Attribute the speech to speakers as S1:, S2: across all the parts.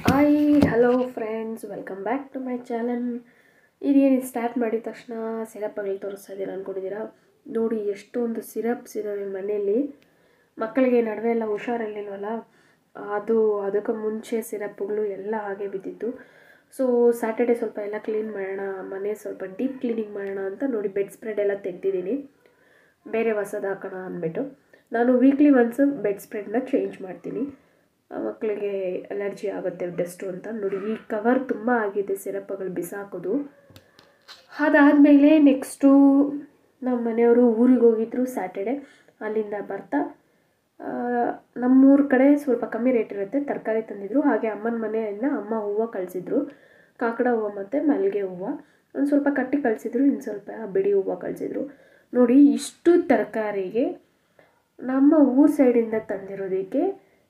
S1: Hi hello friends, welcome back to my channel. ಇದೇನು start ಮಾಡಿದ ತಕ್ಷಣ ಸಿರಪ್ಗಳು ತೋರಿಸ್ತಾ ಇದ್ದೀರಾ ಅಂದ್ಕೊಂಡಿದ್ದೀರಾ? ನೋಡಿ, ಎಷ್ಟೊಂದು ಸಿರಪ್ಸ್ ಇದ್ದಾವೆ ಮನೆಯಲ್ಲಿ. ಮಕ್ಕಳಿಗೆ ನಡುವೆ ಎಲ್ಲ ಹುಷಾರಿರಲಿಲ್ವಲ್ಲ, ಅದಕ್ಕೆ ಮುಂಚೆ ಸಿರಪ್ಗಳು ಎಲ್ಲ ಹಾಗೆ ಬಿದ್ದಿತ್ತು. ಸೊ ಸ್ಯಾಟರ್ಡೆ ಸ್ವಲ್ಪ ಎಲ್ಲ ಕ್ಲೀನ್ ಮಾಡೋಣ, ಮನೆ ಸ್ವಲ್ಪ ಡೀಪ್ ಕ್ಲೀನಿಂಗ್ ಮಾಡೋಣ ಅಂತ ನೋಡಿ ಬೆಡ್ ಸ್ಪ್ರೆಡ್ ಎಲ್ಲ ತೆಗೆದಿದ್ದೀನಿ. ಬೇರೆ ಹೊಸದು ಹಾಕೋಣ ಅಂದ್ಬಿಟ್ಟು ನಾನು ವೀಕ್ಲಿ ಒನ್ಸ್ ಬೆಡ್ ಸ್ಪ್ರೆಡ್ನ ಚೇಂಜ್ ಮಾಡ್ತೀನಿ. ಮಕ್ಕಳಿಗೆ ಅಲರ್ಜಿ ಆಗುತ್ತೆ ಡಸ್ಟು ಅಂತ. ನೋಡಿ, ಈ ಕವರ್ ತುಂಬ ಆಗಿದೆ ಸಿರಪ್ಗಳು ಬಿಸಾಕೋದು. ಅದಾದಮೇಲೆ ನೆಕ್ಸ್ಟು ನಮ್ಮ ಮನೆಯವರು ಊರಿಗೆ ಹೋಗಿದ್ರು ಸ್ಯಾಟರ್ಡೆ. ಅಲ್ಲಿಂದ ಬರ್ತಾ ನಮ್ಮೂರ ಕಡೆ ಸ್ವಲ್ಪ ಕಮ್ಮಿ ರೇಟ್ ಇರುತ್ತೆ, ತರಕಾರಿ ತಂದಿದ್ರು. ಹಾಗೆ ಅಮ್ಮನ ಮನೆಯಿಂದ ಅಮ್ಮ ಹೂವು ಕಳಿಸಿದ್ರು, ಕಾಕಡ ಹೂವು ಮತ್ತು ಮಲ್ಲಿಗೆ ಹೂವು ಒಂದು ಸ್ವಲ್ಪ ಕಟ್ಟಿ ಕಳಿಸಿದ್ರು, ಇನ್ನು ಸ್ವಲ್ಪ ಬಿಡಿ ಹೂವು ಕಳಿಸಿದ್ರು. ನೋಡಿ, ಇಷ್ಟು ತರಕಾರಿಗೆ ನಮ್ಮ ಊರ ಸೈಡಿಂದ ತಂದಿರೋದಕ್ಕೆ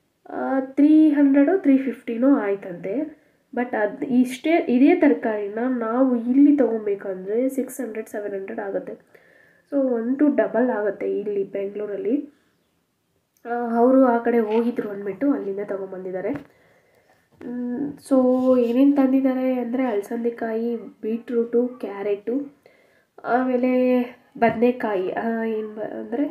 S1: 300-350 ಆಯ್ತಂತೆ. ಬಟ್ ಇದೇ ತರಕಾರಿನ ನಾವು ಇಲ್ಲಿ ತೊಗೊಬೇಕಂದ್ರೆ 600-700 ಆಗುತ್ತೆ. ಸೊ 1 ಡಬಲ್ ಆಗುತ್ತೆ ಇಲ್ಲಿ ಬೆಂಗಳೂರಲ್ಲಿ. ಅವರು ಆ ಕಡೆ ಹೋಗಿದ್ರು ಅಂದ್ಬಿಟ್ಟು ಅಲ್ಲಿಂದ ತೊಗೊಂಬಂದಿದ್ದಾರೆ. ಸೊ ಏನೇನು ತಂದಿದ್ದಾರೆ ಅಂದರೆ ಅಲಸಂದೆಕಾಯಿ, ಬೀಟ್ರೂಟು, ಕ್ಯಾರೆಟು, ಆಮೇಲೆ ಬದನೆಕಾಯಿ, ಅಂದರೆ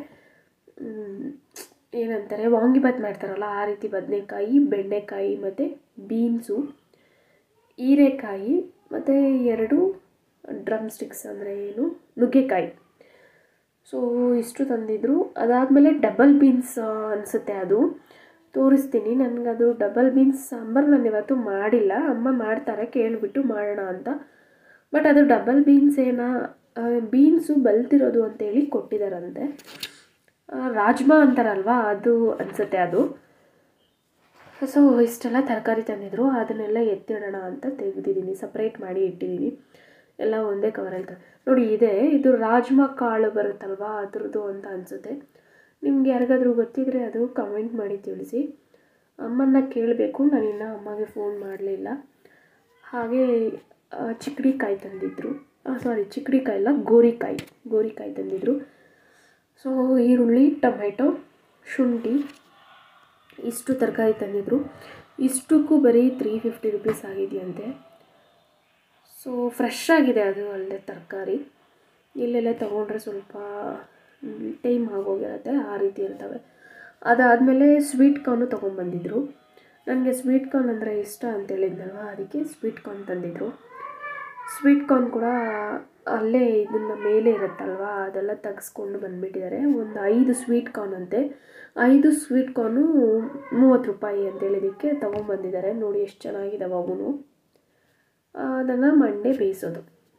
S1: ಏನಂತಾರೆ ವಾಂಗಿಬಾತ್ ಮಾಡ್ತಾರಲ್ಲ ಆ ರೀತಿ ಬದನೆಕಾಯಿ, ಬೆಂಡೆಕಾಯಿ ಮತ್ತು ಬೀನ್ಸು, ಹೀರೆಕಾಯಿ ಮತ್ತು 2 ಡ್ರಮ್ ಸ್ಟಿಕ್ಸ್ ಅಂದರೆ ನುಗ್ಗೆಕಾಯಿ. ಸೊ ಇಷ್ಟು ತಂದಿದ್ರು. ಅದಾದಮೇಲೆ ಡಬಲ್ ಬೀನ್ಸ್ ಅನಿಸುತ್ತೆ, ಅದು ತೋರಿಸ್ತೀನಿ. ನನಗದು ಡಬಲ್ ಬೀನ್ಸ್ ಸಾಂಬಾರು ನಾನು ಇವತ್ತು ಮಾಡಿಲ್ಲ, ಅಮ್ಮ ಮಾಡ್ತಾರೆ, ಕೇಳಿಬಿಟ್ಟು ಮಾಡೋಣ ಅಂತ. ಬಟ್ ಅದು ಡಬಲ್ ಬೀನ್ಸ್ ಬೀನ್ಸು ಬಲ್ತಿರೋದು ಅಂತೇಳಿ ಕೊಟ್ಟಿದ್ದಾರಂತೆ. ರಾಜ್ಮಾ ಅಂತಾರಲ್ವ, ಅದು ಅನಿಸುತ್ತೆ ಅದು. ಸೊ ಇಷ್ಟೆಲ್ಲ ತರಕಾರಿ ತಂದಿದ್ರು, ಅದನ್ನೆಲ್ಲ ಎತ್ತಿಡೋಣ ಅಂತ ತೆಗೆದಿದ್ದೀನಿ, ಸಪ್ರೇಟ್ ಮಾಡಿ ಇಟ್ಟಿದ್ದೀನಿ. ಎಲ್ಲ ಒಂದೇ ಕವರಲ್ಲಿ ನೋಡಿ. ಇದು ರಾಜ್ಮಾ ಕಾಳು ಬರುತ್ತಲ್ವ, ಅದ್ರದ್ದು ಅಂತ ಅನಿಸುತ್ತೆ. ನಿಮ್ಗೆ ಯಾರಿಗಾದ್ರೂ ಗೊತ್ತಿದ್ರೆ ಅದು ಕಮೆಂಟ್ ಮಾಡಿ ತಿಳಿಸಿ. ಅಮ್ಮನ್ನ ಕೇಳಬೇಕು, ನಾನಿನ್ನು ಅಮ್ಮಗೆ ಫೋನ್ ಮಾಡಲಿಲ್ಲ. ಹಾಗೆ ಚಿಕ್ಕಡಿಕಾಯಿ ತಂದಿದ್ರು, ಚಿಕ್ಕಡಿಕಾಯಿ ಅಲ್ಲ, ಗೋರಿಕಾಯಿ ತಂದಿದ್ರು. ಸೊ ಈರುಳ್ಳಿ, ಟೊಮೆಟೊ, ಶುಂಠಿ, ಇಷ್ಟು ತರಕಾರಿ ತಂದಿದ್ರು. ಇಷ್ಟಕ್ಕೂ ಬರೀ 350 ರೂಪೀಸ್ ಆಗಿದೆಯಂತೆ. ಸೊ ಫ್ರೆಶ್ ಆಗಿದೆ ಅದು ಅಲ್ಲದೆ ತರಕಾರಿ. ಇಲ್ಲೆಲ್ಲ ತೊಗೊಂಡ್ರೆ ಸ್ವಲ್ಪ ಟೈಮ್ ಆಗೋಗಿರುತ್ತೆ, ಆ ರೀತಿ ಇರ್ತವೆ. ಅದಾದಮೇಲೆ ಸ್ವೀಟ್ ಕಾರ್ನು ತೊಗೊಂಬಂದಿದ್ರು. ನನಗೆ ಸ್ವೀಟ್ ಕಾರ್ನ್ ಅಂದರೆ ಇಷ್ಟ ಅಂತೇಳಿದ್ನಲ್ವ, ಅದಕ್ಕೆ ಸ್ವೀಟ್ ಕಾರ್ನ್ ತಂದಿದ್ರು. ಸ್ವೀಟ್ ಕಾರ್ನ್ ಕೂಡ ಅಲ್ಲೇ ಇದನ್ನು ಮೇಲೆ ಇರುತ್ತಲ್ವ, ಅದೆಲ್ಲ ತೆಗೆಸ್ಕೊಂಡು ಬಂದುಬಿಟ್ಟಿದ್ದಾರೆ. ಒಂದು 5 ಸ್ವೀಟ್ ಕಾರ್ನ್ ಅಂತೆ. 5 ಸ್ವೀಟ್ ಕಾರ್ನು 30 ರೂಪಾಯಿ ಅಂತೇಳಿದಕ್ಕೆ ತೊಗೊಂಬಂದಿದ್ದಾರೆ. ನೋಡಿ ಎಷ್ಟು ಚೆನ್ನಾಗಿದ್ದಾವೆ ಅವನು. ಅದನ್ನು ಮಂಡೆ ಬೇಯಿಸೋದು.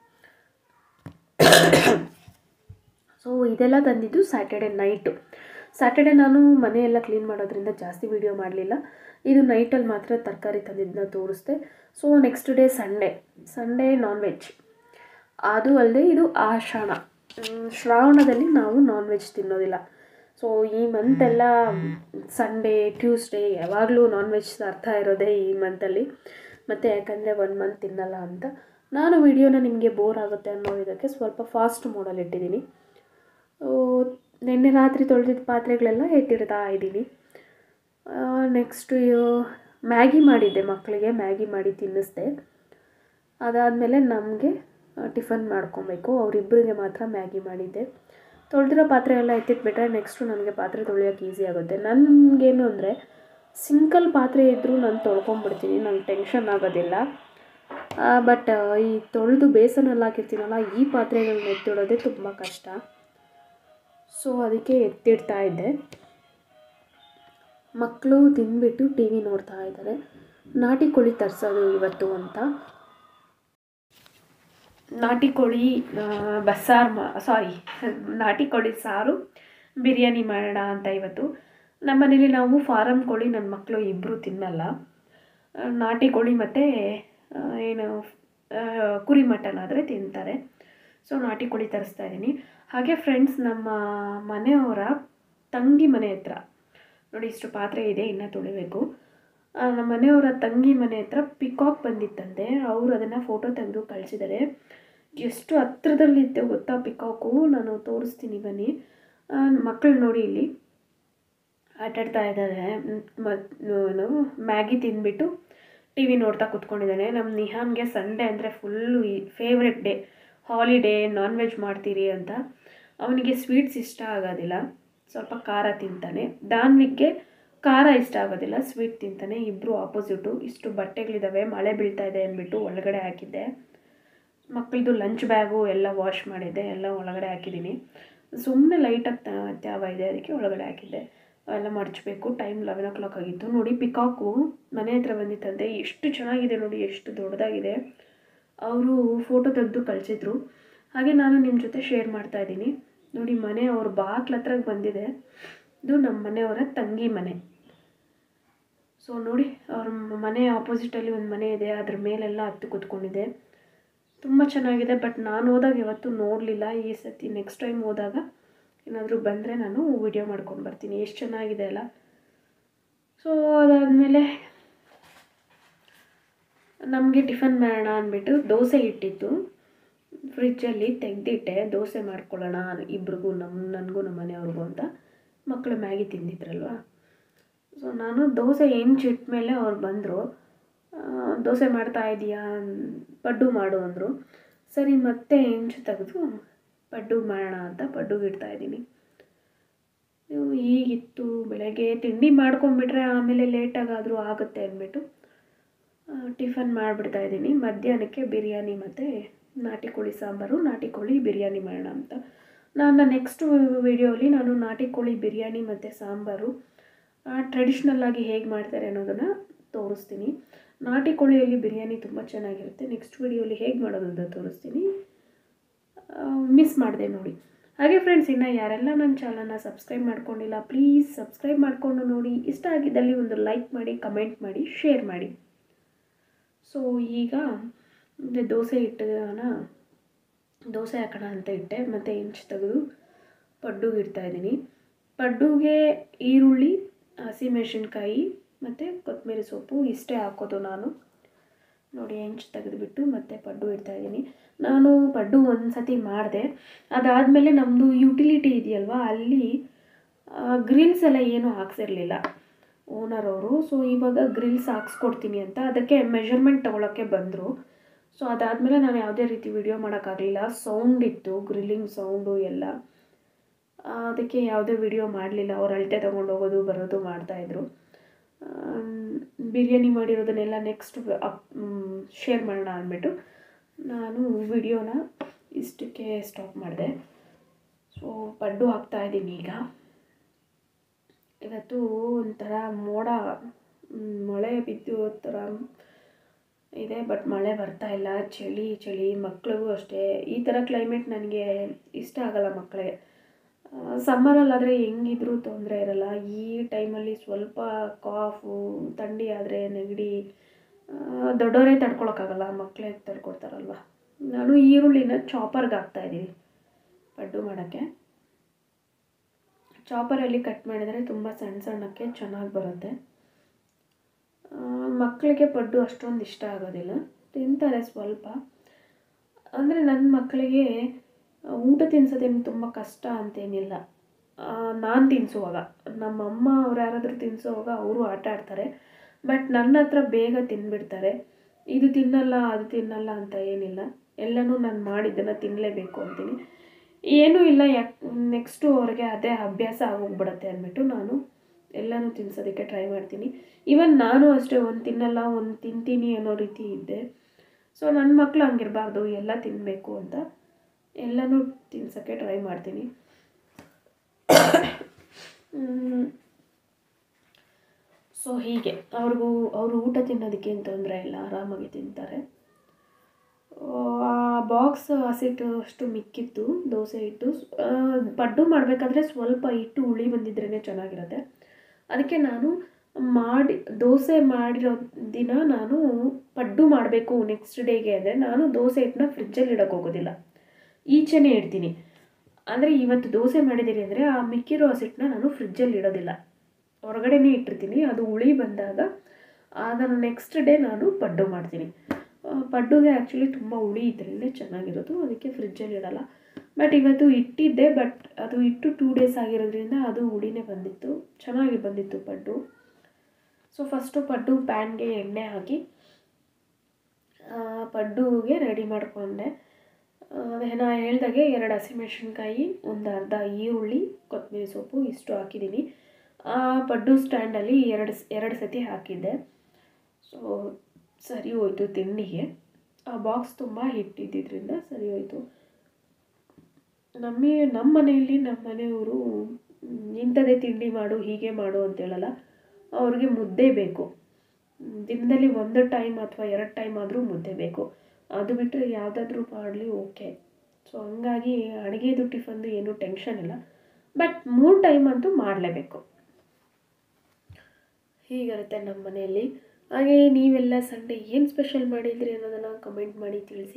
S1: ಸೊ ಇದೆಲ್ಲ ತಂದಿದ್ದು ಸ್ಯಾಟರ್ಡೆ ನೈಟು. ಸ್ಯಾಟರ್ಡೆ ನಾನು ಮನೆಯೆಲ್ಲ ಕ್ಲೀನ್ ಮಾಡೋದ್ರಿಂದ ಜಾಸ್ತಿ ವೀಡಿಯೋ ಮಾಡಲಿಲ್ಲ. ಇದು ನೈಟಲ್ಲಿ ಮಾತ್ರ ತರಕಾರಿ ತಂದಿದ್ದನ್ನ ತೋರಿಸ್ದೆ. So next day Sunday non veg. ಅದು ಅಲ್ಲದೆ ಇದು ಶ್ರಾವಣದಲ್ಲಿ ನಾವು ನಾನ್ ವೆಜ್ ತಿನ್ನೋದಿಲ್ಲ. ಸೊ ಈ ಮಂತೆಲ್ಲ ಸಂಡೇ, ಟ್ಯೂಸ್ಡೇ ಯಾವಾಗಲೂ ನಾನ್ ವೆಜ್ ಅರ್ಥ ಇರೋದೇ ಈ ಮಂತಲ್ಲಿ. ಮತ್ತು ಯಾಕಂದರೆ 1 ಮಂತ್ ತಿನ್ನಲ್ಲ ಅಂತ ನಾನು ವಿಡಿಯೋನ ನಿಮಗೆ ಬೋರ್ ಆಗುತ್ತೆ ಅನ್ನೋ ಇದಕ್ಕೆ ಸ್ವಲ್ಪ ಫಾಸ್ಟ್ ಮೋಡಲ್ಲಿ ಇಟ್ಟಿದ್ದೀನಿ. ನಿನ್ನೆ ರಾತ್ರಿ ತೊಳೆದಿದ್ದ ಪಾತ್ರೆಗಳೆಲ್ಲ ಎತ್ತಿಡ್ತಾ ಇದ್ದೀನಿ. ನೆಕ್ಸ್ಟು ಮ್ಯಾಗಿ ಮಾಡಿದ್ದೆ, ಮಕ್ಕಳಿಗೆ ಮ್ಯಾಗಿ ಮಾಡಿ ತಿನ್ನಿಸ್ದೆ. ಅದಾದಮೇಲೆ ನಮಗೆ ಟಿಫನ್ ಮಾಡ್ಕೊಬೇಕು, ಅವರಿಬ್ಬರಿಗೆ ಮಾತ್ರ ಮ್ಯಾಗಿ ಮಾಡಿದ್ದೆ. ತೊಳೆದಿರೋ ಪಾತ್ರೆ ಎಲ್ಲ ಎತ್ತಿಟ್ಬಿಟ್ರೆ ನೆಕ್ಸ್ಟು ನನಗೆ ಪಾತ್ರೆ ತೊಳೆಯೋಕ್ಕೆ ಈಸಿ ಆಗುತ್ತೆ. ನನಗೇನು ಅಂದರೆ ಸಿಂಕಲ್ ಪಾತ್ರೆ ಇದ್ದರೂ ನಾನು ತೊಳ್ಕೊಂಬಿಡ್ತೀನಿ, ನಂಗೆ ಟೆನ್ಷನ್ ಆಗೋದಿಲ್ಲ. ಬಟ್ ಈ ತೊಳೆದು ಬೇಸನಲ್ಲಿ ಹಾಕಿರ್ತೀನಲ್ಲ, ಈ ಪಾತ್ರೆಗಳನ್ನ ಎತ್ತಿಡೋದೇ ತುಂಬ ಕಷ್ಟ. ಸೊ ಅದಕ್ಕೆ ಎತ್ತಿಡ್ತಾ ಇದ್ದೆ. ಮಕ್ಕಳು ತಿಂದ್ಬಿಟ್ಟು ಟಿ ವಿ ನೋಡ್ತಾ ಇದ್ದಾರೆ. ನಾಟಿ ಕೋಳಿ ತರಿಸೋದು ಇವತ್ತು ಅಂತ. ನಾಟಿ ಕೋಳಿ ನಾಟಿ ಕೋಳಿ ಸಾರು, ಬಿರಿಯಾನಿ ಮಾಡೋಣ ಅಂತ ಇವತ್ತು. ನಮ್ಮ ಮನೇಲಿ ನಾವು ಫಾರಮ್ ಕೋಳಿ ನನ್ನ ಮಕ್ಕಳು ಇಬ್ಬರು ತಿನ್ನಲ್ಲ. ನಾಟಿ ಕೋಳಿ ಮತ್ತು ಕುರಿ ಮಟನ್ ಆದರೆ ತಿಂತಾರೆ. ಸೊ ನಾಟಿ ಕೋಳಿ ತರಿಸ್ತಾ ಇದ್ದೀನಿ. ಹಾಗೆ ಫ್ರೆಂಡ್ಸ್, ನಮ್ಮ ಮನೆಯವರ ತಂಗಿ ಮನೆ ಹತ್ರ ನೋಡಿ ಇಷ್ಟು ಪಾತ್ರೆ ಇದೆ, ಇನ್ನೂ ತೊಳಿಬೇಕು. ನಮ್ಮ ಮನೆಯವರ ತಂಗಿ ಮನೆ ಹತ್ರ ಪಿಕಾಕ್ ಬಂದಿತ್ತಂತೆ. ಅವರು ಅದನ್ನು ಫೋಟೋ ತೆಗೆದು ಕಳಿಸಿದ್ದಾರೆ. ಎಷ್ಟು ಹತ್ರದಲ್ಲಿದ್ದೆ ಗೊತ್ತಾ ಪಿಕಾಕು, ನಾನು ತೋರಿಸ್ತೀನಿ ಬನ್ನಿ. ಮಕ್ಕಳು ನೋಡಿ ಇಲ್ಲಿ ಆಟಾಡ್ತಾ ಇದ್ದಾರೆ. ಮ್ಯಾಗಿ ತಿಂದ್ಬಿಟ್ಟು ಟಿ ವಿ ನೋಡ್ತಾ ಕೂತ್ಕೊಂಡಿದ್ದಾನೆ. ನಮ್ಮ ನಿಹಾನ್ಗೆ ಸಂಡೇ ಅಂದರೆ full favourite day, holiday, non veg ಮಾಡ್ತೀರಿ ಅಂತ. ಅವನಿಗೆ ಸ್ವೀಟ್ಸ್ ಇಷ್ಟ ಆಗೋದಿಲ್ಲ, ಸ್ವಲ್ಪ ಖಾರ ತಿಂತಾನೆ. ದಾನ್ವಿಕ್ಗೆ ಖಾರ ಇಷ್ಟ ಆಗೋದಿಲ್ಲ, ಸ್ವೀಟ್ ತಿಂತಾನೆ. ಇಬ್ಬರು ಆಪೋಸಿಟು. ಇಷ್ಟು ಬಟ್ಟೆಗಳಿದ್ದಾವೆ, ಮಳೆ ಬೀಳ್ತಾ ಇದೆ ಅಂದ್ಬಿಟ್ಟು ಒಳಗಡೆ ಹಾಕಿದ್ದೆ. ಮಕ್ಕಳದು ಲಂಚ್ ಬ್ಯಾಗು ಎಲ್ಲ ವಾಶ್ ಮಾಡಿದ್ದೆ, ಎಲ್ಲ ಒಳಗಡೆ ಹಾಕಿದ್ದೀನಿ. ಸುಮ್ಮನೆ ಲೈಟಾಗಿ ತ್ಯಾವ ಇದೆ, ಅದಕ್ಕೆ ಒಳಗಡೆ ಹಾಕಿದ್ದೆ. ಅವೆಲ್ಲ ಮಡಚಬೇಕು. ಟೈಮ್ 11 o'clock ಆಗಿತ್ತು. ನೋಡಿ ಪಿಕಾಕು ಮನೆ ಹತ್ರ ಬಂದಿತ್ತಂತೆ. ಎಷ್ಟು ಚೆನ್ನಾಗಿದೆ ನೋಡಿ, ಎಷ್ಟು ದೊಡ್ಡದಾಗಿದೆ. ಅವರು ಫೋಟೋ ತೆಗೆದು ಕಳಿಸಿದ್ರು. ಹಾಗೆ ನಾನು ನಿಮ್ಮ ಜೊತೆ ಶೇರ್ ಮಾಡ್ತಾಯಿದ್ದೀನಿ ನೋಡಿ. ಮನೆ ಅವ್ರ ಬಾಗ್ಲ ಹತ್ರಕ್ಕೆ ಬಂದಿದೆ. ಇದು ನಮ್ಮ ಮನೆಯವರ ತಂಗಿ ಮನೆ. ಸೊ ನೋಡಿ, ಅವ್ರ ಮನೆ ಆಪೋಸಿಟಲ್ಲಿ ಒಂದು ಮನೆ ಇದೆ, ಅದ್ರ ಮೇಲೆಲ್ಲ ಹತ್ತು ಕೂತ್ಕೊಂಡಿದೆ. ತುಂಬ ಚೆನ್ನಾಗಿದೆ. ಬಟ್ ನಾನು ಹೋದಾಗ ಯಾವತ್ತೂ ನೋಡಲಿಲ್ಲ. ಈ ಸತಿ ನೆಕ್ಸ್ಟ್ ಟೈಮ್ ಹೋದಾಗ ಏನಾದರೂ ಬಂದರೆ ನಾನು ವಿಡಿಯೋ ಮಾಡ್ಕೊಂಡು ಬರ್ತೀನಿ. ಎಷ್ಟು ಚೆನ್ನಾಗಿದೆ ಅಲ್ಲ. ಸೊ ಅದಾದಮೇಲೆ ನಮಗೆ ಟಿಫನ್ ಮಾಡೋಣ ಅಂದ್ಬಿಟ್ಟು ದೋಸೆ ಇಟ್ಟಿತ್ತು ಫ್ರಿಜ್ಜಲ್ಲಿ, ತೆಗೆದಿಟ್ಟೆ. ದೋಸೆ ಮಾಡ್ಕೊಳ್ಳೋಣ ಇಬ್ರಿಗೂ, ನನಗೂ ನಮ್ಮ ಮನೆಯವ್ರಿಗೂ ಅಂತ. ಮಕ್ಕಳು ಮ್ಯಾಗಿ ತಿಂದಿದ್ರಲ್ವ. ಸೊ ನಾನು ದೋಸೆ ಹೆಂಚಿಟ್ಟ ಮೇಲೆ ಅವ್ರು ಬಂದರು. ದೋಸೆ ಮಾಡ್ತಾ ಇದೀಯಾ, ಪಡ್ಡು ಮಾಡು ಅಂದರು. ಸರಿ, ಮತ್ತೆ ಹೆಂಚು ತೆಗೆದು ಪಡ್ಡು ಮಾಡೋಣ ಅಂತ ಪಡ್ಡುಗೆ ಇಡ್ತಾಯಿದ್ದೀನಿ. ಈಗಿತ್ತು ಬೆಳಗ್ಗೆ ತಿಂಡಿ ಮಾಡ್ಕೊಂಬಿಟ್ರೆ ಆಮೇಲೆ ಲೇಟಾಗಾದರೂ ಆಗುತ್ತೆ ಅಂದ್ಬಿಟ್ಟು ಟಿಫನ್ ಮಾಡಿಬಿಡ್ತಾಯಿದ್ದೀನಿ. ಮಧ್ಯಾಹ್ನಕ್ಕೆ ಬಿರಿಯಾನಿ ಮತ್ತು ನಾಟಿ ಕೋಳಿ ಸಾಂಬಾರು, ನಾಟಿ ಕೋಳಿ ಬಿರಿಯಾನಿ ಮಾಡೋಣ ಅಂತ. ನಾನು ನೆಕ್ಸ್ಟ್ ವಿಡಿಯೋಲಿ ನಾನು ನಾಟಿ ಕೋಳಿ ಬಿರಿಯಾನಿ ಮತ್ತು ಸಾಂಬಾರು ಟ್ರೆಡಿಷ್ನಲ್ಲಾಗಿ ಹೇಗೆ ಮಾಡ್ತಾರೆ ಅನ್ನೋದನ್ನು ತೋರಿಸ್ತೀನಿ. ನಾಟಿ ಕೋಳಿಯಲ್ಲಿ ಬಿರಿಯಾನಿ ತುಂಬ ಚೆನ್ನಾಗಿರುತ್ತೆ. ನೆಕ್ಸ್ಟ್ ವಿಡಿಯೋಲಿ ಹೇಗೆ ಮಾಡೋದು ಅಂತ ತೋರಿಸ್ತೀನಿ. ಮಿಸ್ ಮಾಡಿದೆ ನೋಡಿ. ಹಾಗೆ ಫ್ರೆಂಡ್ಸ್, ಇನ್ನು ಯಾರೆಲ್ಲ ನನ್ನ ಚಾನಲ್ನ ಸಬ್ಸ್ಕ್ರೈಬ್ ಮಾಡ್ಕೊಂಡಿಲ್ಲ, ಪ್ಲೀಸ್ ಸಬ್ಸ್ಕ್ರೈಬ್ ಮಾಡಿಕೊಂಡು ನೋಡಿ. ಇಷ್ಟ ಆಗಿದ್ದಲ್ಲಿ ಒಂದು ಲೈಕ್ ಮಾಡಿ, ಕಮೆಂಟ್ ಮಾಡಿ, ಶೇರ್ ಮಾಡಿ. ಸೊ ಈಗ ದೋಸೆ ದೋಸೆ ಹಾಕೋಣ ಅಂತ ಇಟ್ಟೆ. ಮತ್ತು ಹೆಂಚು ತೆಗೆದು ಪಡ್ಡುಗೆ ಇಡ್ತಾಯಿದ್ದೀನಿ. ಪಡ್ಡುಗೆ ಈರುಳ್ಳಿ, ಹಸಿಮೆಣಸಿನ್ಕಾಯಿ ಮತ್ತು ಕೊತ್ತಂಬರಿ ಸೊಪ್ಪು ಇಷ್ಟೇ ಹಾಕೋದು ನಾನು. ನೋಡಿ, ಹೆಂಚು ತೆಗೆದುಬಿಟ್ಟು ಮತ್ತೆ ಪಡ್ಡು ಇಡ್ತಾಯಿದ್ದೀನಿ. ನಾನು ಪಡ್ಡು ಒಂದು ಸತಿ ಮಾಡಿದೆ. ಅದಾದಮೇಲೆ ನಮ್ಮದು ಯುಟಿಲಿಟಿ ಇದೆಯಲ್ವ, ಅಲ್ಲಿ ಗ್ರಿಲ್ಸ್ ಎಲ್ಲ ಏನೂ ಹಾಕ್ಸಿರ್ಲಿಲ್ಲ ಓನರ್ ಅವರು. ಸೊ ಇವಾಗ ಗ್ರಿಲ್ಸ್ ಹಾಕ್ಸ್ಕೊಡ್ತೀನಿ ಅಂತ ಅದಕ್ಕೆ ಮೆಷರ್ಮೆಂಟ್ ತೊಗೊಳಕ್ಕೆ ಬಂದರು. ಸೊ ಅದಾದಮೇಲೆ ನಾನು ಯಾವುದೇ ರೀತಿ ವಿಡಿಯೋ ಮಾಡೋಕ್ಕಾಗಲಿಲ್ಲ. ಸೌಂಡ್ ಇತ್ತು, ಗ್ರಿಲ್ಲಿಂಗ್ ಸೌಂಡು ಎಲ್ಲ. ಅದಕ್ಕೆ ಯಾವುದೇ ವಿಡಿಯೋ ಮಾಡಲಿಲ್ಲ. ಅವ್ರು ಅಳತೆ ತೊಗೊಂಡು ಹೋಗೋದು ಬರೋದು ಮಾಡ್ತಾಯಿದ್ರು. ಬಿರಿಯಾನಿ ಮಾಡಿರೋದನ್ನೆಲ್ಲ ನೆಕ್ಸ್ಟ್ ಶೇರ್ ಮಾಡೋಣ ಅಂದ್ಬಿಟ್ಟು ನಾನು ವಿಡಿಯೋನ ಇಷ್ಟಕ್ಕೆ ಸ್ಟಾಪ್ ಮಾಡಿದೆ. ಸೊ ಪಡ್ಡು ಹಾಕ್ತಾಯಿದ್ದೀನಿ ಈಗ. ಇವತ್ತು ಒಂಥರ ಮೋಡ, ಮಳೆ ಬಿದ್ದು ಥರ ಇದೆ, ಬಟ್ ಮಳೆ ಬರ್ತಾ ಇಲ್ಲ. ಚಳಿ ಚಳಿ, ಮಕ್ಕಳಿಗೂ ಅಷ್ಟೇ. ಈ ಥರ ಕ್ಲೈಮೇಟ್ ನನಗೆ ಇಷ್ಟ ಆಗಲ್ಲ ಮಕ್ಕಳಿಗೆ. ಸಮ್ಮರಲ್ಲಾದರೆ ಹೆಂಗಿದ್ರೂ ತೊಂದರೆ ಇರಲ್ಲ. ಈ ಟೈಮಲ್ಲಿ ಸ್ವಲ್ಪ ಕಾಫು, ಥಂಡಿ ಆದರೆ ನೆಗಡಿ, ದೊಡ್ಡವರೇ ತಡ್ಕೊಳಕ್ಕಾಗಲ್ಲ, ಮಕ್ಕಳೇ ತಡ್ಕೊಳ್ತಾರಲ್ವ. ನಾನು ಈರುಳ್ಳಿನ ಚಾಪರ್ಗೆ ಹಾಕ್ತಾಯಿದ್ದೀನಿ ಪಡ್ಡು ಮಾಡೋಕ್ಕೆ. ಚಾಪರಲ್ಲಿ ಕಟ್ ಮಾಡಿದರೆ ತುಂಬ ಸಣ್ಣ ಸಣ್ಣಕ್ಕೆ ಚೆನ್ನಾಗಿ ಬರುತ್ತೆ. ಮಕ್ಕಳಿಗೆ ಪಡ್ಡು ಅಷ್ಟೊಂದು ಇಷ್ಟ ಆಗೋದಿಲ್ಲ, ತಿಂತಾರೆ ಸ್ವಲ್ಪ. ಅಂದರೆ ನನ್ನ ಮಕ್ಕಳಿಗೆ ಊಟ ತಿನ್ನಿಸೋದೇನು ತುಂಬ ಕಷ್ಟ ಅಂತೇನಿಲ್ಲ. ನಾನು ತಿನ್ನಿಸುವಾಗ, ನಮ್ಮಮ್ಮ ಅವ್ರು ಯಾರಾದರೂ ತಿನ್ನಿಸೋವಾಗ ಅವರು ಆಟ ಆಡ್ತಾರೆ. ಬಟ್ ನನ್ನ ಹತ್ರ ಬೇಗ ತಿಂದುಬಿಡ್ತಾರೆ. ಇದು ತಿನ್ನಲ್ಲ, ಅದು ತಿನ್ನಲ್ಲ ಅಂತ ಏನಿಲ್ಲ. ಎಲ್ಲನೂ ನಾನು ಮಾಡಿದ್ದನ್ನು ತಿನ್ನಲೇಬೇಕು ಅಂತೀನಿ. ಏನೂ ಇಲ್ಲ, ನೆಕ್ಸ್ಟು ಅವ್ರಿಗೆ ಅದೇ ಅಭ್ಯಾಸ ಆಗೋಗ್ಬಿಡುತ್ತೆ ಅಂದ್ಬಿಟ್ಟು ನಾನು ಎಲ್ಲನೂ ತಿನ್ನಿಸೋದಕ್ಕೆ ಟ್ರೈ ಮಾಡ್ತೀನಿ. ಈವನ್ ನಾನು ಅಷ್ಟೇ, ಒಂದು ತಿನ್ನಲ್ಲ ಒಂದು ತಿಂತೀನಿ ಅನ್ನೋ ರೀತಿ ಇದ್ದೆ. ಸೊ ನನ್ನ ಮಕ್ಕಳು ಹಂಗಿರಬಾರ್ದು, ಎಲ್ಲ ತಿನ್ನಬೇಕು ಅಂತ ಎಲ್ಲನೂ ತಿನ್ಸೋಕ್ಕೆ ಟ್ರೈ ಮಾಡ್ತೀನಿ. ಸೊ ಹೀಗೆ ಅವರು ಊಟ ತಿನ್ನೋದಕ್ಕೆ ಏನು ತೊಂದರೆ ಇಲ್ಲ, ಆರಾಮಾಗಿ ತಿಂತಾರೆ. ಆ ಬಾಕ್ಸ್ ಹಸಿಟ್ಟು ಅಷ್ಟು ಮಿಕ್ಕಿತ್ತು, ದೋಸೆ ಹಿಟ್ಟು. ಪಡ್ಡು ಮಾಡಬೇಕಾದ್ರೆ ಸ್ವಲ್ಪ ಹಿಟ್ಟು ಹುಳಿ ಬಂದಿದ್ರೇ ಚೆನ್ನಾಗಿರುತ್ತೆ. ಅದಕ್ಕೆ ನಾನು ದೋಸೆ ಮಾಡಿರೋ ದಿನ ನಾನು ಪಡ್ಡು ಮಾಡಬೇಕು ನೆಕ್ಸ್ಟ್ ಡೇಗೆ ಅಂದರೆ ನಾನು ದೋಸೆ ಹಿಟ್ಟನ್ನ ಫ್ರಿಜ್ಜಲ್ಲಿ ಇಡೋಕ್ಕೆ ಹೋಗೋದಿಲ್ಲ, ಈಚೆನೇ ಇಡ್ತೀನಿ. ಅಂದರೆ ಇವತ್ತು ದೋಸೆ ಮಾಡಿದ್ದೀನಿ ಅಂದರೆ ಆ ಮಿಕ್ಕಿರೋ ಹಸಿಟ್ಟನ್ನ ನಾನು ಫ್ರಿಜ್ಜಲ್ಲಿ ಇಡೋದಿಲ್ಲ, ಹೊರಗಡೆನೇ ಇಟ್ಟಿರ್ತೀನಿ. ಅದು ಹುಳಿ ಬಂದಾಗ ಅದರ ನೆಕ್ಸ್ಟ್ ಡೇ ನಾನು ಪಡ್ಡು ಮಾಡ್ತೀನಿ. ಪಡ್ಡುಗೆ ಆ್ಯಕ್ಚುಲಿ ತುಂಬ ಹುಳಿ ಇದ್ರೇ ಚೆನ್ನಾಗಿರೋದು, ಅದಕ್ಕೆ ಫ್ರಿಜ್ಜಲ್ಲಿ ಇಡೋಲ್ಲ. ಬಟ್ ಇವತ್ತು ಇಟ್ಟಿದ್ದೆ, ಬಟ್ ಅದು ಇಟ್ಟು 2 days ಆಗಿರೋದ್ರಿಂದ ಅದು ಹುಳಿನೇ ಬಂದಿತ್ತು, ಚೆನ್ನಾಗಿ ಬಂದಿತ್ತು ಪಡ್ಡು. ಸೊ ಫಸ್ಟು ಪಡ್ಡು ಪ್ಯಾನ್ಗೆ ಎಣ್ಣೆ ಹಾಕಿ ಪಡ್ಡುಗೆ ರೆಡಿ ಮಾಡಿಕೊಂಡೆ. ಅದೇ ನಾನು ಹೇಳ್ದಾಗೆ 2 ಹಸಿಮೆಣ್ಸಿನ್ಕಾಯಿ, ಒಂದು ಅರ್ಧ ಈರುಳ್ಳಿ, ಕೊತ್ತಂಬರಿ ಸೊಪ್ಪು ಇಷ್ಟು ಹಾಕಿದ್ದೀನಿ. ಪಡ್ಡು ಸ್ಟ್ಯಾಂಡಲ್ಲಿ ಎರಡು ಸತಿ ಹಾಕಿದ್ದೆ. ಸೊ ಸರಿ ಹೋಯಿತು ತಿಂಡಿಗೆ. ಆ ಬಾಕ್ಸ್ ತುಂಬ ಹಿಟ್ಟಿದ್ದರಿಂದ ಸರಿ ಹೋಯಿತು. ನಮ್ಮ ಮನೆಯಲ್ಲಿ ನಮ್ಮ ಮನೆಯವರು ಇಂಥದ್ದೇ ತಿಂಡಿ ಮಾಡು ಹೀಗೆ ಮಾಡು ಅಂತ ಹೇಳಲ್ಲ. ಅವ್ರಿಗೆ ಮುದ್ದೆ ಬೇಕು. ದಿನದಲ್ಲಿ 1 ಟೈಮ್ ಅಥವಾ 2 ಟೈಮ್ ಆದರೂ ಮುದ್ದೆ ಬೇಕು. ಅದು ಬಿಟ್ಟರೆ ಯಾವುದಾದ್ರೂ ಮಾಡಲಿ ಓಕೆ. ಸೊ ಹಂಗಾಗಿ ಅಡುಗೆದು ಟಿಫನ್ದು ಏನೂ ಟೆನ್ಷನ್ ಇಲ್ಲ. ಬಟ್ 3 ಟೈಮ್ ಅಂತೂ ಮಾಡಲೇಬೇಕು. ಹೀಗಿರುತ್ತೆ ನಮ್ಮ ಮನೆಯಲ್ಲಿ. ಹಾಗೆ ನೀವೆಲ್ಲ ಸಂಡೇ ಏನು ಸ್ಪೆಷಲ್ ಮಾಡಿದ್ರಿ ಅನ್ನೋದನ್ನು ಕಮೆಂಟ್ ಮಾಡಿ ತಿಳಿಸಿ.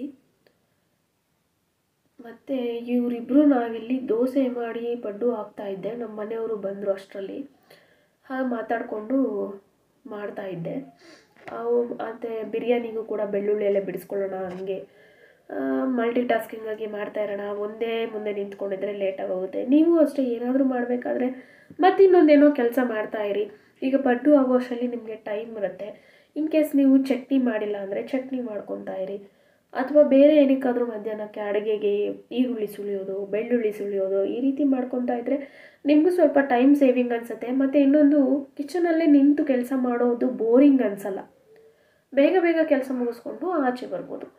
S1: ಮತ್ತು ಇವರಿಬ್ಬರು ನಾವಿಲ್ಲಿ ದೋಸೆ ಮಾಡಿ ಪಡ್ಡು ಹಾಕ್ತಾಯಿದ್ದೆ. ನಮ್ಮ ಮನೆಯವರು ಬಂದರು ಅಷ್ಟರಲ್ಲಿ. ಹಾಗೆ ಮಾತಾಡಿಕೊಂಡು ಮಾಡ್ತಾಯಿದ್ದೆ. ಮತ್ತು ಬಿರಿಯಾನಿಗೂ ಕೂಡ ಬೆಳ್ಳುಳ್ಳಿ ಎಲ್ಲ ಬಿಡಿಸ್ಕೊಳ್ಳೋಣ, ಹಂಗೆ ಮಲ್ಟಿ ಟಾಸ್ಕಿಂಗಾಗಿ ಮಾಡ್ತಾ ಇರೋಣ. ಒಂದೇ ಮುಂದೆ ನಿಂತ್ಕೊಂಡಿದ್ರೆ ಲೇಟಾಗಿ ಹೋಗುತ್ತೆ. ನೀವು ಅಷ್ಟೇ ಏನಾದರೂ ಮಾಡಬೇಕಾದ್ರೆ ಮತ್ತು ಇನ್ನೊಂದೇನೋ ಕೆಲಸ ಮಾಡ್ತಾಯಿರಿ. ಈಗ ಪಡ್ಡು ಆಗೋ ಅಷ್ಟರಲ್ಲಿ ನಿಮಗೆ ಟೈಮ್ ಇರುತ್ತೆ. ಇನ್ ಕೇಸ್ ನೀವು ಚಟ್ನಿ ಮಾಡಿಲ್ಲ ಅಂದರೆ ಚಟ್ನಿ ಮಾಡ್ಕೊತಾ ಇರಿ. ಅಥವಾ ಬೇರೆ ಏನಕ್ಕಾದರೂ ಮಧ್ಯಾಹ್ನಕ್ಕೆ ಅಡುಗೆಗೆ ಈರುಳ್ಳಿ ಸುಳಿಯೋದು, ಬೆಳ್ಳುಳ್ಳಿ ಸುಳಿಯೋದು ಈ ರೀತಿ ಮಾಡ್ಕೊತಾ ಇದ್ದರೆ ನಿಮಗೂ ಸ್ವಲ್ಪ ಟೈಮ್ ಸೇವಿಂಗ್ ಅನಿಸುತ್ತೆ. ಮತ್ತು ಇನ್ನೊಂದು, ಕಿಚನಲ್ಲೇ ನಿಂತು ಕೆಲಸ ಮಾಡೋದು ಬೋರಿಂಗ್ ಅನಿಸಲ್ಲ. ಬೇಗ ಬೇಗ ಕೆಲಸ ಮುಗಿಸ್ಕೊಂಡು ಆಚೆ ಬರ್ಬೋದು.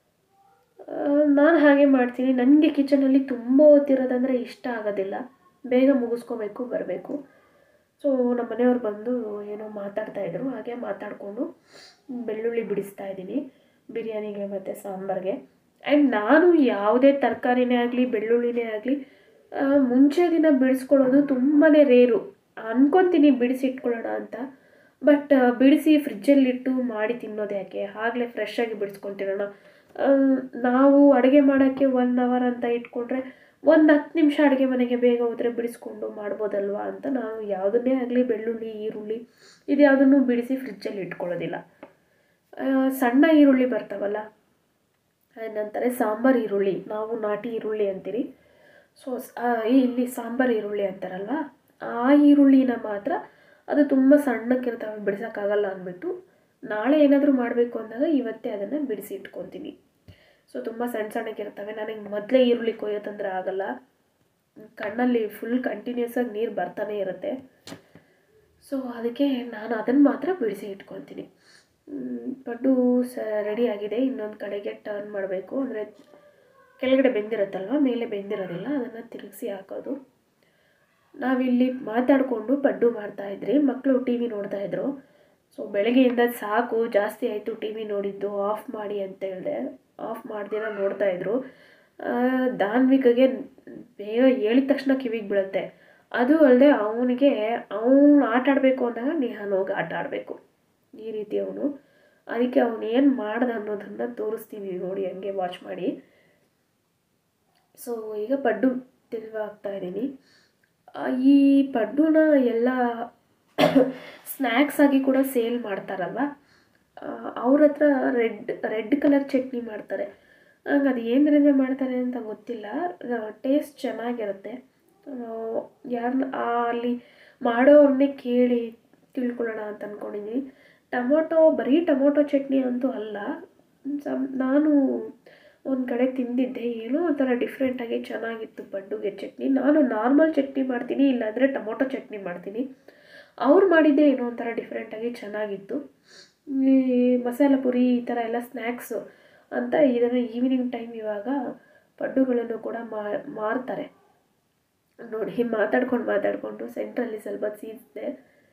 S1: ನಾನು ಹಾಗೆ ಮಾಡ್ತೀನಿ. ನನಗೆ ಕಿಚನಲ್ಲಿ ತುಂಬ ಹೊತ್ತಿರೋದಂದರೆ ಇಷ್ಟ ಆಗೋದಿಲ್ಲ. ಬೇಗ ಮುಗಿಸ್ಕೋಬೇಕು, ಬರಬೇಕು. ಸೊ ನಮ್ಮ ಮನೆಯವ್ರು ಬಂದು ಏನೋ ಮಾತಾಡ್ತಾಯಿದ್ರು. ಹಾಗೆ ಮಾತಾಡಿಕೊಂಡು ಬೆಳ್ಳುಳ್ಳಿ ಬಿಡಿಸ್ತಾ ಇದ್ದೀನಿ ಬಿರಿಯಾನಿಗೆ ಮತ್ತು ಸಾಂಬಾರಿಗೆ. ಆ್ಯಂಡ್ ನಾನು ಯಾವುದೇ ತರಕಾರಿನೇ ಆಗಲಿ ಬೆಳ್ಳುಳ್ಳಿನೇ ಆಗಲಿ ಮುಂಚೆ ದಿನ ಬಿಡಿಸ್ಕೊಳ್ಳೋದು ತುಂಬಾ ರೇರು. ಅಂದ್ಕೊತೀನಿ ಬಿಡಿಸಿಟ್ಕೊಳ್ಳೋಣ ಅಂತ. ಬಟ್ ಬಿಡಿಸಿ ಫ್ರಿಜ್ಜಲ್ಲಿಟ್ಟು ಮಾಡಿ ತಿನ್ನೋದು ಯಾಕೆ, ಆಗಲೇ ಫ್ರೆಶ್ಶಾಗಿ ಬಿಡಿಸ್ಕೊತಿರೋಣ. ನಾವು ಅಡುಗೆ ಮಾಡೋಕ್ಕೆ 1 ಅವರ್ ಅಂತ ಇಟ್ಕೊಂಡ್ರೆ 10 ನಿಮಿಷ ಅಡುಗೆ ಮನೆಗೆ ಬೇಗ ಹೋದರೆ ಬಿಡಿಸ್ಕೊಂಡು ಮಾಡ್ಬೋದಲ್ವ ಅಂತ ನಾನು ಯಾವುದನ್ನೇ ಆಗಲಿ ಬೆಳ್ಳುಳ್ಳಿ, ಈರುಳ್ಳಿ ಇದು ಯಾವುದನ್ನು ಬಿಡಿಸಿ ಫ್ರಿಜ್ಜಲ್ಲಿ ಇಟ್ಕೊಳ್ಳೋದಿಲ್ಲ. ಸಣ್ಣ ಈರುಳ್ಳಿ ಬರ್ತಾವಲ್ಲ, ನಂತರ ಸಾಂಬಾರು ಈರುಳ್ಳಿ, ನಾವು ನಾಟಿ ಈರುಳ್ಳಿ ಅಂತೀರಿ. ಸೊ ಇಲ್ಲಿ ಸಾಂಬಾರು ಈರುಳ್ಳಿ ಅಂತಾರಲ್ವ, ಆ ಈರುಳ್ಳಿನ ಮಾತ್ರ ಅದು ತುಂಬ ಸಣ್ಣಕ್ಕಿರ್ತಾವೆ, ಬಿಡಿಸೋಕ್ಕಾಗಲ್ಲ ಅಂದ್ಬಿಟ್ಟು ನಾಳೆ ಏನಾದರೂ ಮಾಡಬೇಕು ಅಂದಾಗ ಇವತ್ತೇ ಅದನ್ನು ಬಿಡಿಸಿ ಇಟ್ಕೊತೀನಿ. ಸೊ ತುಂಬ ಸಣ್ಣಕ್ಕಿರ್ತವೆ. ನನಗೆ ಮೊದಲೇ ಈರುಳ್ಳಿ ಕೊಯ್ಯೋದಂದರೆ ಆಗಲ್ಲ. ಕಣ್ಣಲ್ಲಿ ಫುಲ್ ಕಂಟಿನ್ಯೂಸಾಗಿ ನೀರು ಬರ್ತಾನೆ ಇರುತ್ತೆ. ಸೊ ಅದಕ್ಕೆ ನಾನು ಅದನ್ನು ಮಾತ್ರ ಬಿಡಿಸಿ ಇಟ್ಕೊತೀನಿ. ಪಡ್ಡು ರೆಡಿ ಆಗಿದೆ. ಇನ್ನೊಂದು ಕಡೆಗೆ ಟರ್ನ್ ಮಾಡಬೇಕು. ಅಂದರೆ ಕೆಳಗಡೆ ಬೆಂದಿರುತ್ತಲ್ವ, ಮೇಲೆ ಬೆಂದಿರೋದಿಲ್ಲ, ಅದನ್ನು ತಿರುಗಿಸಿ ಹಾಕೋದು. ನಾವಿಲ್ಲಿ ಮಾತಾಡಿಕೊಂಡು ಪಡ್ಡು ಮಾಡ್ತಾಯಿದ್ರಿ. ಮಕ್ಕಳು ಟಿ ವಿ ನೋಡ್ತಾಯಿದ್ರು. ಸೊ ಬೆಳಗ್ಗೆಯಿಂದ ಸಾಕು, ಜಾಸ್ತಿ ಆಯಿತು ಟಿ ವಿ ನೋಡಿದ್ದು, ಆಫ್ ಮಾಡಿ ಅಂತ ಹೇಳಿದೆ. ಆಫ್ ಮಾಡ್ದಿರ ನೋಡ್ತಾಯಿದ್ರು. ದಾನ್ವಿಕಗೆ ಬೇಗ ಹೇಳಿದ ತಕ್ಷಣ ಕಿವಿಗೆ ಬೀಳುತ್ತೆ. ಅದು ಅಲ್ಲದೆ ಅವನಿಗೆ ಆಟ ಆಡಬೇಕು ಅಂದಾಗ ನೇಹಾನ್ ಹೋಗಿ ಆಟ ಆಡಬೇಕು, ಈ ರೀತಿ ಅವನು. ಅದಕ್ಕೆ ಅವನು ಏನು ಮಾಡ್ದ ಅನ್ನೋದನ್ನು ತೋರಿಸ್ತೀವಿ ನೋಡಿ, ಹಂಗೆ ವಾಚ್ ಮಾಡಿ. ಸೊ ಈಗ ಪಡ್ಡು ತಿರುವಾಗ್ತಾಯಿದ್ದೀನಿ. ಈ ಪಡ್ಡುನ ಎಲ್ಲ ಸ್ನ್ಯಾಕ್ಸ್ ಆಗಿ ಕೂಡ ಸೇಲ್ ಮಾಡ್ತಾರಲ್ವ, ಅವ್ರ ಹತ್ರ ರೆಡ್ ಕಲರ್ ಚಟ್ನಿ ಮಾಡ್ತಾರೆ. ನಂಗೆ ಅದು ಏನರಿಂದ ಮಾಡ್ತಾರೆ ಅಂತ ಗೊತ್ತಿಲ್ಲ. ಟೇಸ್ಟ್ ಚೆನ್ನಾಗಿರುತ್ತೆ. ಯಾರನ್ನ ಅಲ್ಲಿ ಮಾಡೋವ್ರನ್ನೇ ಕೇಳಿ ತಿಳ್ಕೊಳ್ಳೋಣ ಅಂತ ಅಂದ್ಕೊಂಡಿದ್ದೀನಿ. ಬರೀ ಟೊಮೊಟೊ ಚಟ್ನಿ ಅಂತೂ ಅಲ್ಲ. ನಾನು ಒಂದು ಕಡೆ ತಿಂದಿದ್ದೆ, ಏನೋ ಒಂಥರ ಡಿಫ್ರೆಂಟಾಗಿ ಚೆನ್ನಾಗಿತ್ತು ಪಡ್ಡುಗೆ ಚಟ್ನಿ. ನಾನು ನಾರ್ಮಲ್ ಚಟ್ನಿ ಮಾಡ್ತೀನಿ, ಇಲ್ಲಾಂದರೆ ಟೊಮೊಟೊ ಚಟ್ನಿ ಮಾಡ್ತೀನಿ. ಅವ್ರು ಮಾಡಿದ್ದೆ ಏನೋ ಒಂಥರ ಡಿಫ್ರೆಂಟಾಗಿ ಚೆನ್ನಾಗಿತ್ತು. ಈ ಮಸಾಲ ಪುರಿ ಈ ಥರ ಎಲ್ಲ ಸ್ನ್ಯಾಕ್ಸು ಅಂತ ಇದನ್ನು ಈವ್ನಿಂಗ್ ಟೈಮ್ ಇವಾಗ ಪಡ್ಡುಗಳನ್ನು ಕೂಡ ಮಾರ್ತಾರೆ ನೋಡಿ. ಮಾತಾಡಿಕೊಂಡು ಸೆಂಟ್ರಲ್ಲಿ ಸ್ವಲ್ಪ ಸೀದಿದೆ.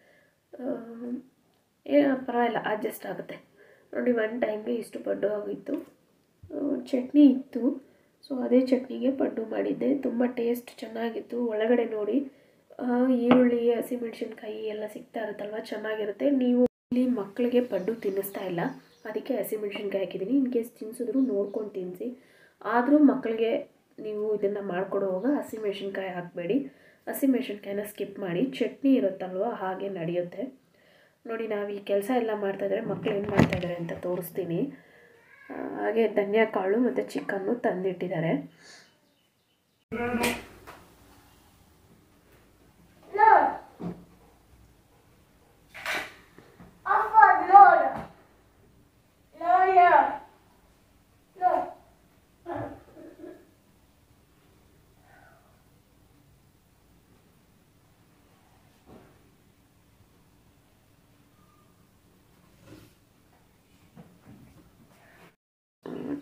S1: ಪರವಾಗಿಲ್ಲ, ಅಡ್ಜಸ್ಟ್ ಆಗುತ್ತೆ ನೋಡಿ. 1 ಟೈಮ್ಗೆ ಇಷ್ಟು ಪಡ್ಡು ಆಗಿತ್ತು. ಚಟ್ನಿ ಇತ್ತು. ಸೊ ಅದೇ ಚಟ್ನಿಗೆ ಪಡ್ಡು ಮಾಡಿದ್ದೆ. ತುಂಬ ಟೇಸ್ಟ್ ಚೆನ್ನಾಗಿತ್ತು. ಒಳಗಡೆ ನೋಡಿ ಈರುಳ್ಳಿ, ಹಸಿಮೆಣ್ಸಿನ್ಕಾಯಿ ಎಲ್ಲ ಸಿಗ್ತಾ ಇರುತ್ತಲ್ವ, ಚೆನ್ನಾಗಿರುತ್ತೆ. ನೀವು ಇಲ್ಲಿ ಮಕ್ಕಳಿಗೆ ಪಡ್ಡು ತಿನ್ನಿಸ್ತಾ ಇಲ್ಲ, ಅದಕ್ಕೆ ಹಸಿಮೆಣ್ಸಿನ್ಕಾಯಿ ಹಾಕಿದ್ದೀನಿ. ಇನ್ ಕೇಸ್ ತಿನ್ನಿಸಿದ್ರು ನೋಡ್ಕೊಂಡು ತಿನ್ನಿಸಿ. ಆದರೂ ಮಕ್ಕಳಿಗೆ ನೀವು ಇದನ್ನು ಮಾಡ್ಕೊಡುವಾಗ ಹಸಿಮೆಣ್ಸಿನ್ಕಾಯಿ ಹಾಕಬೇಡಿ. ಹಸಿಮೆಣ್ಸಿನ್ಕಾಯಿನ ಸ್ಕಿಪ್ ಮಾಡಿ. ಚಟ್ನಿ ಇರುತ್ತಲ್ವ, ಹಾಗೆ ನಡೆಯುತ್ತೆ ನೋಡಿ. ನಾವು ಈ ಕೆಲಸ ಎಲ್ಲ ಮಾಡ್ತಾಯಿದ್ರೆ ಮಕ್ಕಳು ಏನು ಮಾಡ್ತಾಯಿದ್ದಾರೆ ಅಂತ ತೋರಿಸ್ತೀನಿ. ಹಾಗೆ ಧನಿಯಾ ಕಾಳು ಮತ್ತು ಚಿಕನ್ನು ತಂದಿಟ್ಟಿದ್ದಾರೆ.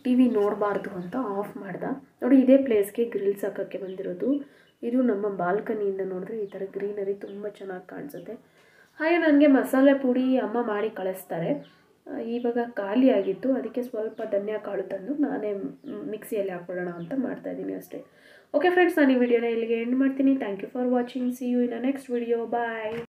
S1: ಟಿ ವಿ ನೋಡಬಾರ್ದು ಅಂತ ಆಫ್ ಮಾಡ್ದೆ. ನೋಡಿ ಇದೇ ಪ್ಲೇಸ್ಗೆ ಗ್ರಿಲ್ಸ್ ಹಾಕೋಕ್ಕೆ ಬಂದಿರೋದು. ಇದು ನಮ್ಮ ಬಾಲ್ಕನಿಯಿಂದ ನೋಡಿದ್ರೆ ಈ ಥರ ಗ್ರೀನರಿ ತುಂಬ ಚೆನ್ನಾಗಿ ಕಾಣಿಸುತ್ತೆ. ಹಾಗೆ ನನಗೆ ಮಸಾಲೆ ಪುಡಿ ಅಮ್ಮ ಮಾಡಿ ಕಳಿಸ್ತಾರೆ. ಇವಾಗ ಖಾಲಿ ಆಗಿತ್ತು, ಅದಕ್ಕೆ ಸ್ವಲ್ಪ ಧನಿಯಾ ಕಾಳು ತಂದು ನಾನೇ ಮಿಕ್ಸಿಯಲ್ಲಿ ಹಾಕ್ಕೊಳ್ಳೋಣ ಅಂತ ಮಾಡ್ತಾಯಿದ್ದೀನಿ ಅಷ್ಟೇ. ಓಕೆ ಫ್ರೆಂಡ್ಸ್, ನಾನು ಈ ವಿಡಿಯೋನ ಇಲ್ಲಿಗೆ ಎಂಡ್ ಮಾಡ್ತೀನಿ. Thank you for watching. See you in a next video. Bye.